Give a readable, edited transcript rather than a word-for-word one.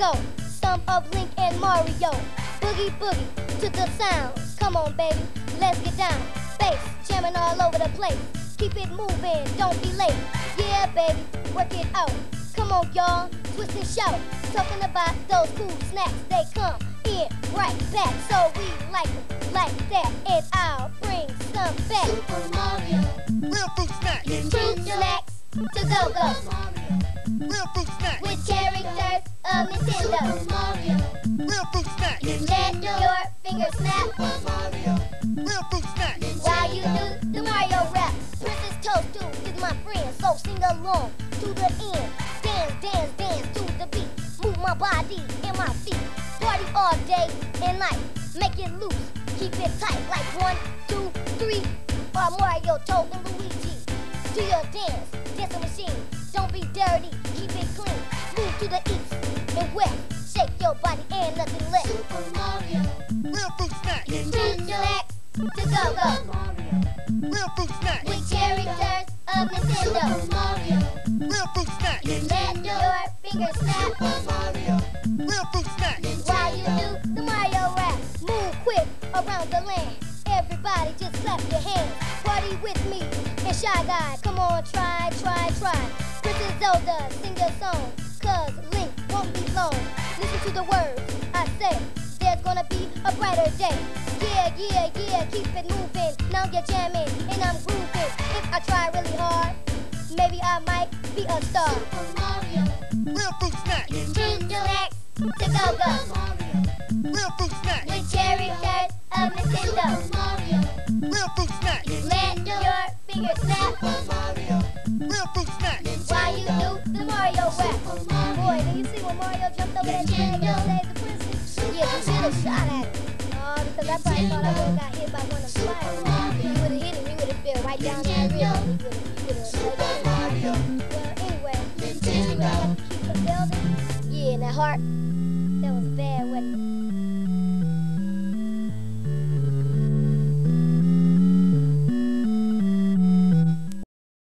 go. Some of Link and Mario. Boogie boogie to the sounds. Come on, baby, let's get down. Bass jamming all over the place. Keep it moving, don't be late. Yeah, baby, work it out. Come on, y'all, twist and shout. Talking about those cool snacks, they come in right back. So we like them like that, and I'll bring some back. Super Mario. Real fruit snack. Fruit snacks to go-go. Real fruit snack. With characters of Nintendo. Super Mario. Real fruit snack. Let your fingers snap Super Mario. Real fruit snack. while you do the Mario rap. Princess Toadstool is my friend, so sing along to the end. Dance, dance, dance to the beat. Move my body and my feet. Party all day and night. Make it loose, keep it tight. Like 1, 2, 3. Or Mario, Toad, and Luigi. Do your dance, dancing machine. Don't be dirty, keep it clean. Move to the east and west. Shake your body and nothing less. Super Mario. Real fruit snack. Fruit snacks to go-go. Mario. Real fruit snack. With characters of Nintendo. Super Mario. Real fruit snack. Let your fingers snap Super Mario. Real fruit snack. while you do the Mario rap. Move quick around the land. Everybody just clap your hands. Party with me and Shy Guy. Come on, try, try, try. Princess Zelda, sing your song. Cause Link won't be long. Listen to the words I say. There's gonna be a brighter day. Yeah, yeah, yeah, keep it moving. Now you're jamming and I'm grooving. If I try really hard, maybe I might be a star. Super Mario. Real fruit snack. Fruit snacks to go-go. Mario. Real fruit snack. With characters of Nintendo. Mario. Real fruit snack. Let your fingers snap Super Mario. Real fruit snack. while you do the Mario rap. Boy, did you see when Mario jumped over that dragon and saved the princess? Yeah, you should have shot at him. Oh, because I probably thought I would have got hit by one of the spiders. You would have hit him, he would have fell right down to the river. He would have. Well, anyway, since we have to keep the building. Yeah, and that heart.